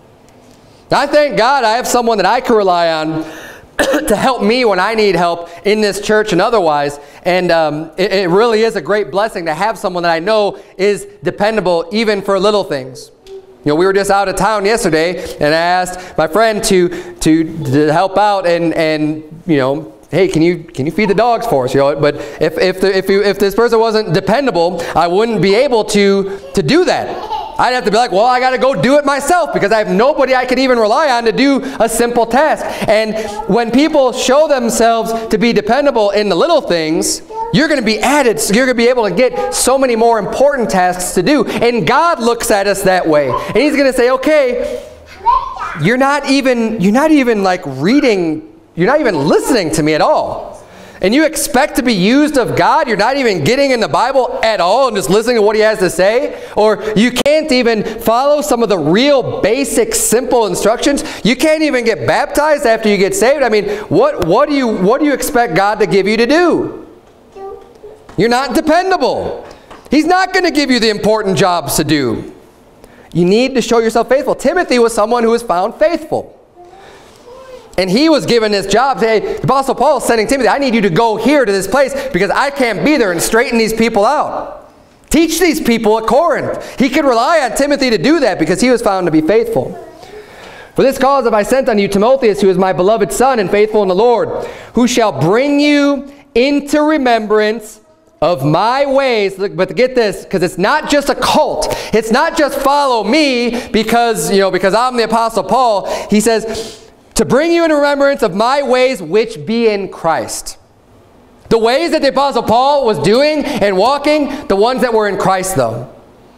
I thank God I have someone that I can rely on to help me when I need help in this church and otherwise. And it really is a great blessing to have someone that I know is dependable even for little things. You know, we were just out of town yesterday, and I asked my friend to help out and you know, hey, can you feed the dogs for us? You know, but if this person wasn't dependable, I wouldn't be able to do that. I'd have to be like, well, I got to go do it myself because I have nobody I could even rely on to do a simple task. And when people show themselves to be dependable in the little things, you're going to be added. You're going to be able to get so many more important tasks to do. And God looks at us that way. And he's going to say, okay, you're not even like reading, you're not even listening to me at all. And you expect to be used of God? You're not even getting in the Bible at all and just listening to what he has to say? Or you can't even follow some of the real basic simple instructions? You can't even get baptized after you get saved? I mean, what do you expect God to give you to do? You're not dependable. He's not going to give you the important jobs to do. You need to show yourself faithful. Timothy was someone who was found faithful. And he was given this job. Hey, the Apostle Paul is sending Timothy, I need you to go here to this place because I can't be there and straighten these people out. Teach these people at Corinth. He could rely on Timothy to do that because he was found to be faithful. For this cause have I sent unto you Timotheus, who is my beloved son and faithful in the Lord, who shall bring you into remembrance of my ways. But get this, because it's not just a cult. It's not just follow me because I'm the Apostle Paul. He says, to bring you in remembrance of my ways which be in Christ. The ways that the Apostle Paul was doing and walking, the ones that were in Christ though.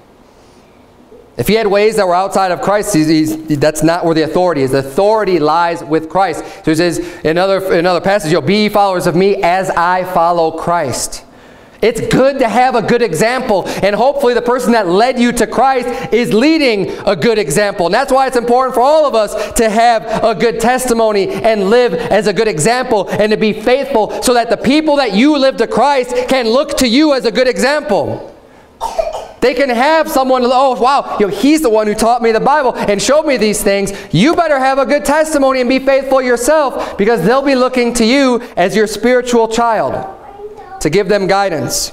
If he had ways that were outside of Christ, that's not where the authority is. The authority lies with Christ. So he says in another passage, be ye followers of me as I follow Christ. It's good to have a good example, and hopefully the person that led you to Christ is leading a good example. And that's why it's important for all of us to have a good testimony and live as a good example and to be faithful so that the people that you live to Christ can look to you as a good example. They can have someone, oh wow, he's the one who taught me the Bible and showed me these things. You better have a good testimony and be faithful yourself because they'll be looking to you as your spiritual child to give them guidance.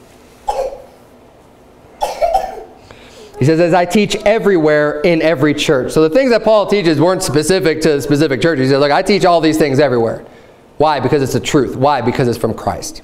He says, as I teach everywhere in every church. So the things that Paul teaches weren't specific to specific churches. He said, look, I teach all these things everywhere. Why? Because it's the truth. Why? Because it's from Christ.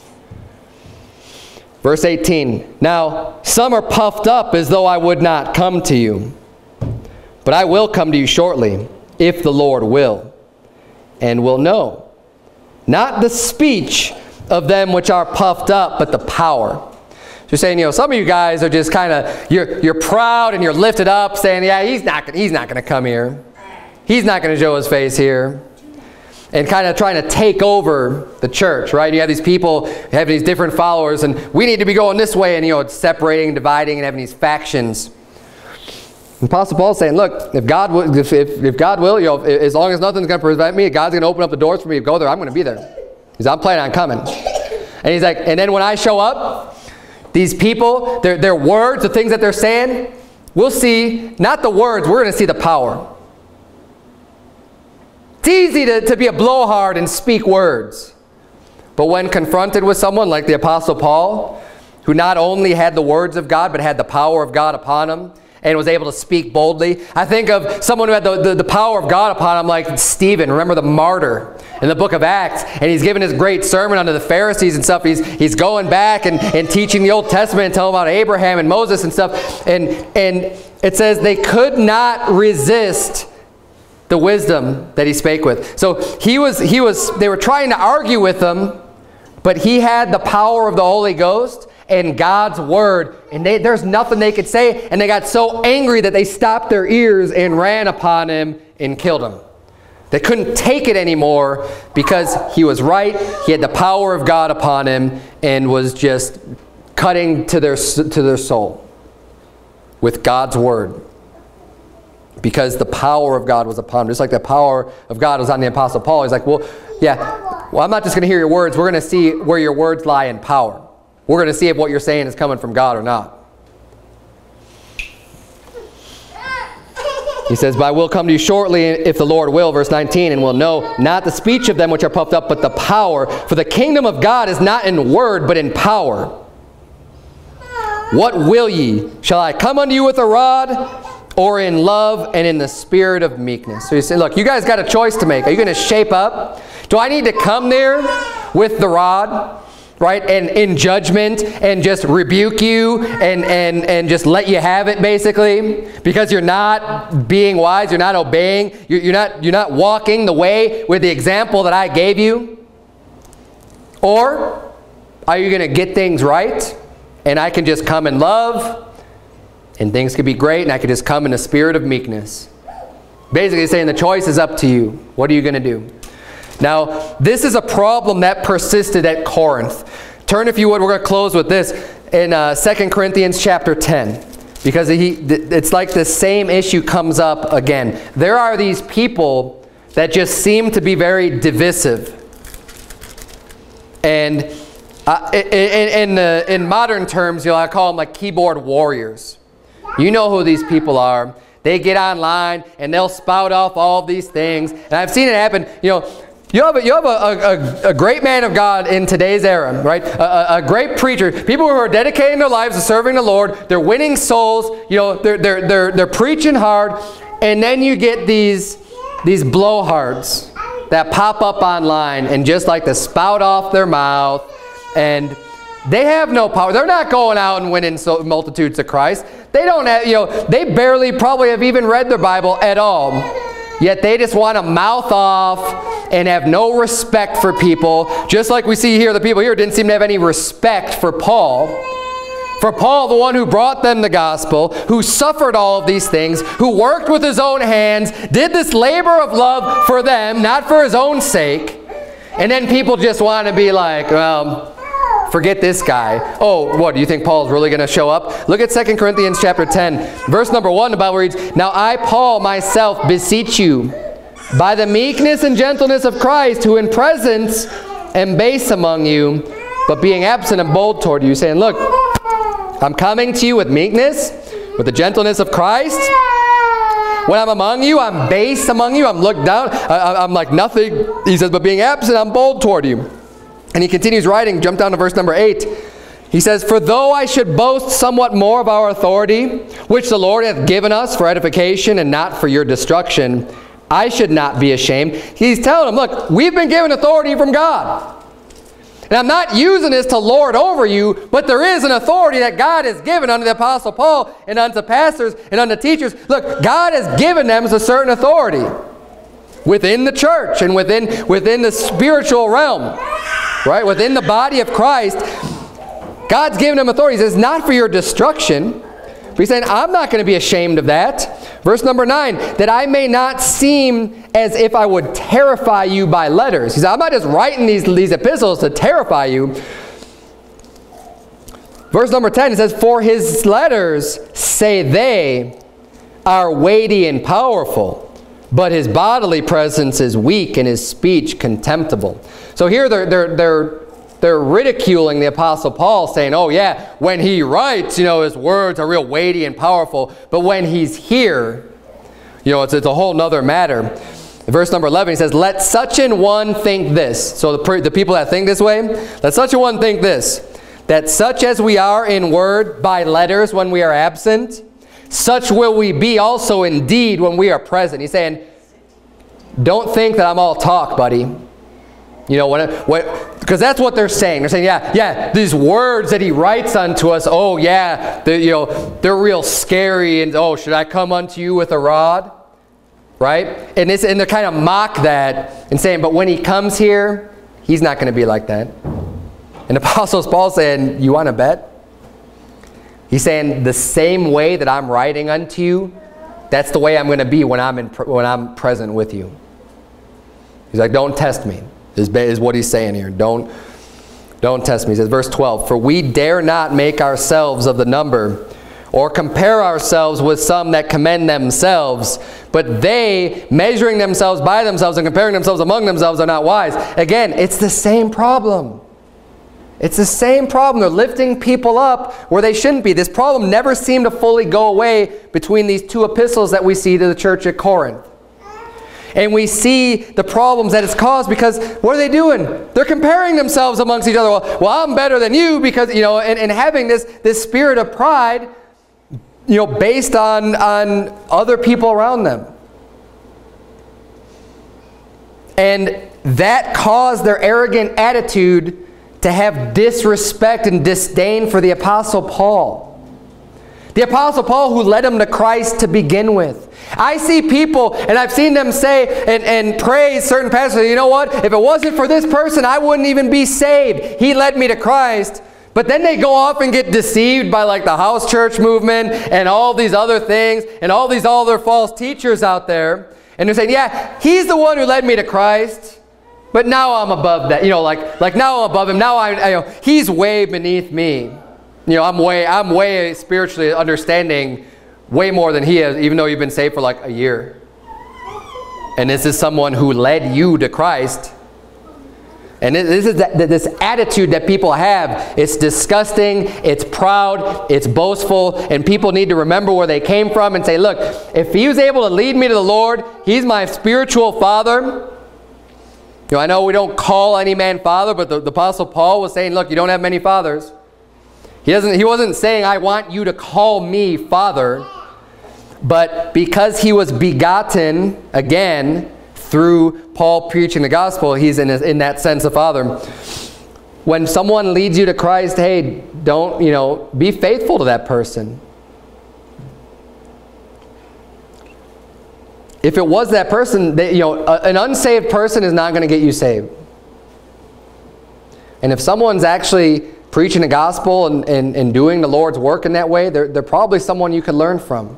Verse 18, now some are puffed up as though I would not come to you. But I will come to you shortly, if the Lord will, and will know. Not the speech of them which are puffed up, but the power. So you're saying, some of you guys are just kind of, you're proud and you're lifted up, saying, yeah, he's not going to come here. He's not going to show his face here. And kind of trying to take over the church, right? You have these people having these different followers, and we need to be going this way, and it's separating, dividing, and having these factions. And Apostle Paul's saying, look, if God will, as long as nothing's going to prevent me, God's going to open up the doors for me to go there, I'm going to be there. Because I'm planning on coming. And he's like, and then when I show up, these people, their words, the things that they're saying, we'll see, not the words, we're going to see the power. It's easy to be a blowhard and speak words. But when confronted with someone like the Apostle Paul, who not only had the words of God, but had the power of God upon him, and was able to speak boldly. I think of someone who had the power of God upon him, like Stephen. Remember the martyr in the book of Acts, and he's giving his great sermon unto the Pharisees and stuff. He's going back and teaching the Old Testament and telling about Abraham and Moses and stuff. And it says they could not resist the wisdom that he spake with. So they were trying to argue with him, but he had the power of the Holy Ghost and God's word, and there's nothing they could say, and they got so angry that they stopped their ears and ran upon him and killed him. They couldn't take it anymore because he was right. He had the power of God upon him and was just cutting to their soul with God's word, because the power of God was upon him. Just like the power of God was on the Apostle Paul. He's like, well, yeah, well, I'm not just going to hear your words. We're going to see where your words lie in power. We're going to see if what you're saying is coming from God or not. He says, but I will come to you shortly, if the Lord will, verse 19, and will know not the speech of them which are puffed up, but the power. For the kingdom of God is not in word, but in power. What will ye? Shall I come unto you with a rod, or in love and in the spirit of meekness? So you say, look, you guys got a choice to make. Are you going to shape up? Do I need to come there with the rod, right, and in judgment, and just rebuke you and just let you have it, basically, because you're not being wise, you're not obeying, you're not walking the way with the example that I gave you? Or are you going to get things right, and I can just come in love, and things could be great, and I could just come in a spirit of meekness? Basically saying the choice is up to you. What are you going to do? Now, this is a problem that persisted at Corinth. Turn, if you would, we're going to close with this in 2 Corinthians chapter 10. Because it's like the same issue comes up again. There are these people that just seem to be very divisive. And in modern terms, I call them like keyboard warriors. You know who these people are. They get online and they'll spout off all of these things. And I've seen it happen. You have a great man of God in today's era, right? A great preacher, people who are dedicating their lives to serving the Lord. They're winning souls. They're preaching hard, and then you get these blowhards that pop up online and just like to spout off their mouth, and they have no power. They're not going out and winning multitudes to Christ. They don't have, they barely probably have even read their Bible at all. Yet they just want to mouth off and have no respect for people. Just like we see here, the people here didn't seem to have any respect for Paul. For Paul, the one who brought them the gospel, who suffered all of these things, who worked with his own hands, did this labor of love for them, not for his own sake. And then people just want to be like, well, forget this guy. Oh, what, do you think Paul's really going to show up? Look at 2 Corinthians chapter 10. Verse number 1, the Bible reads, now I, Paul, myself, beseech you, by the meekness and gentleness of Christ, who in presence am base among you, but being absent am bold toward you, saying, look, I'm coming to you with meekness, with the gentleness of Christ. When I'm among you, I'm base among you. I'm looked down. I'm like nothing. He says, but being absent, I'm bold toward you. And he continues writing, jump down to verse number 8. He says, for though I should boast somewhat more of our authority, which the Lord hath given us for edification and not for your destruction, I should not be ashamed. He's telling them, look, we've been given authority from God. And I'm not using this to lord over you, but there is an authority that God has given unto the Apostle Paul and unto pastors and unto teachers. Look, God has given them a certain authority within the church and within the spiritual realm. Right? Within the body of Christ, God's given him authority. He says, not for your destruction. But he's saying, I'm not going to be ashamed of that. Verse number 9, that I may not seem as if I would terrify you by letters. He said, I'm not just writing these epistles to terrify you. Verse number 10, it says, for his letters, say they, are weighty and powerful, but his bodily presence is weak and his speech contemptible. So here they're ridiculing the Apostle Paul, saying, oh yeah, when he writes, his words are real weighty and powerful, but when he's here, it's a whole nother matter. In verse number 11, he says, let such an one think this. So the people that think this way, let such a one think this, that such as we are in word by letters when we are absent, such will we be also in deed when we are present. He's saying, don't think that I'm all talk, buddy. Because that's what they're saying. They're saying, yeah, these words that he writes unto us, oh yeah, they're real scary, and oh, should I come unto you with a rod? right? And they're kind of mock that and saying, but when he comes here, he's not going to be like that. And the Apostle Paul saying, you want to bet? He's saying the same way that I'm writing unto you, that's the way I'm going to be when I'm present with you. He's like, don't test me, is what he's saying here. Don't test me. He says, verse 12, for we dare not make ourselves of the number, or compare ourselves with some that commend themselves, but they, measuring themselves by themselves and comparing themselves among themselves, are not wise. Again, it's the same problem. It's the same problem. They're lifting people up where they shouldn't be. This problem never seemed to fully go away between these two epistles that we see to the church at Corinth. And we see the problems that it's caused because what are they doing? They're comparing themselves amongst each other. Well, I'm better than you because, and having this spirit of pride, based on other people around them. And that caused their arrogant attitude to have disrespect and disdain for the Apostle Paul. The Apostle Paul who led them to Christ to begin with. I see people, and I've seen them say and praise certain pastors, you know what? If it wasn't for this person, I wouldn't even be saved. He led me to Christ. But then they go off and get deceived by like the house church movement and all these other things and all these other false teachers out there. And they're saying, yeah, he's the one who led me to Christ. But now I'm above that, like now I'm above him. Now he's way beneath me. I'm way spiritually understanding way more than he is, even though you've been saved for like a year. And this is someone who led you to Christ. And this is this attitude that people have. It's disgusting, it's proud, it's boastful, and people need to remember where they came from and say, look, if he was able to lead me to the Lord, he's my spiritual father. I know we don't call any man father, but the Apostle Paul was saying, look, you don't have many fathers. He wasn't saying, I want you to call me father, but because he was begotten again through Paul preaching the gospel, he's in that sense a father. When someone leads you to Christ, hey, don't, be faithful to that person. If it was that person, an unsaved person is not going to get you saved. And if someone's actually preaching the gospel and doing the Lord's work in that way, they're probably someone you could learn from.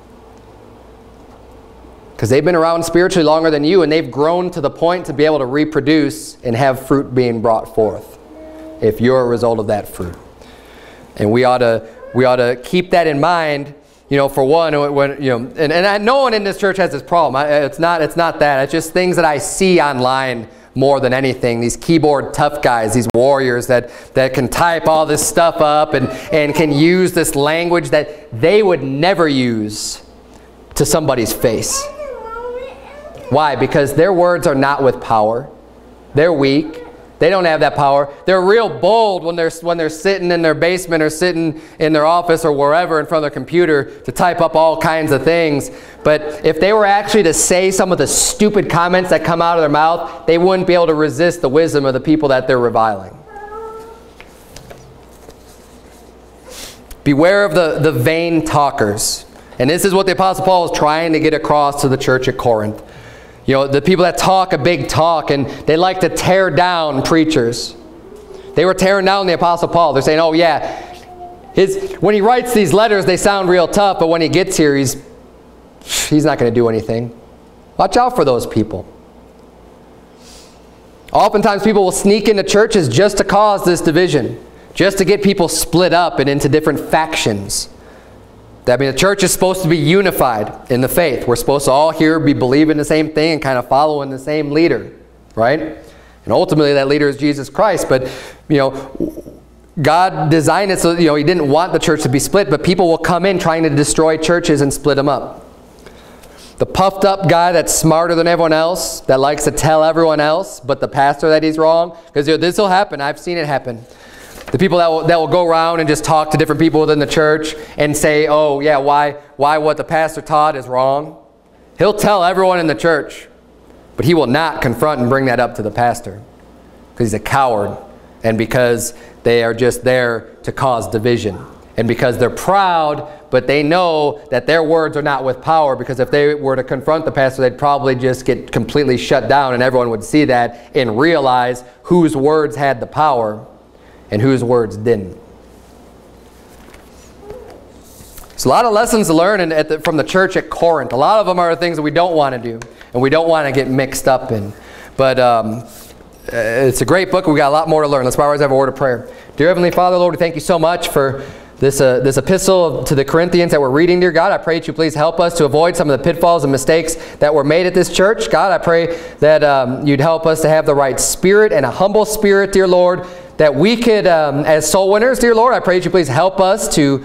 Because they've been around spiritually longer than you, and they've grown to the point to be able to reproduce and have fruit being brought forth, if you're a result of that fruit. And we ought to keep that in mind. For one, and no one in this church has this problem. It's not that. It's just things that I see online more than anything. These keyboard tough guys, these warriors that can type all this stuff up and can use this language that they would never use to somebody's face. Why? Because their words are not with power. They're weak. They don't have that power. They're real bold when they're sitting in their basement or sitting in their office or wherever in front of their computer to type up all kinds of things. But if they were actually to say some of the stupid comments that come out of their mouth, they wouldn't be able to resist the wisdom of the people that they're reviling. Beware of the vain talkers. And this is what the Apostle Paul is trying to get across to the church at Corinth. The people that talk a big talk and they like to tear down preachers. They were tearing down the Apostle Paul. They're saying, oh yeah, when he writes these letters, they sound real tough, but when he gets here, he's not going to do anything. Watch out for those people. Oftentimes people will sneak into churches just to cause this division, just to get people split up and into different factions. The church is supposed to be unified in the faith. We're supposed to all here be believing the same thing and kind of following the same leader, right? And ultimately that leader is Jesus Christ. But, God designed it so, he didn't want the church to be split, but people will come in trying to destroy churches and split them up. The puffed up guy that's smarter than everyone else, that likes to tell everyone else, but the pastor that he's wrong, because this will happen. I've seen it happen. The people that will go around and just talk to different people within the church and say, oh yeah, why what the pastor taught is wrong. He'll tell everyone in the church, but he will not confront and bring that up to the pastor because he's a coward and because they are just there to cause division and because they're proud but they know that their words are not with power, because if they were to confront the pastor, they'd probably just get completely shut down, and everyone would see that and realize whose words had the power and whose words didn't. It's a lot of lessons to learn from the church at Corinth. A lot of them are things that we don't want to do and we don't want to get mixed up in. But it's a great book. We got a lot more to learn. Let's bow our heads and have a word of prayer. Dear Heavenly Father, Lord, we thank you so much for this epistle to the Corinthians that we're reading, dear God. I pray that you please help us to avoid some of the pitfalls and mistakes that were made at this church. God, I pray that you'd help us to have the right spirit and a humble spirit, dear Lord, that we could, as soul winners, dear Lord, I pray that you please help us to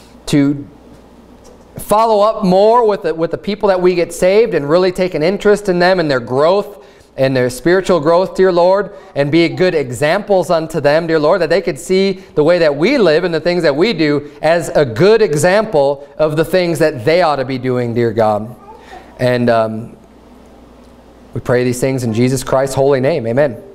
follow up more with the people that we get saved and really take an interest in them and their growth and their spiritual growth, dear Lord, and be good examples unto them, dear Lord, that they could see the way that we live and the things that we do as a good example of the things that they ought to be doing, dear God. And we pray these things in Jesus Christ's holy name. Amen.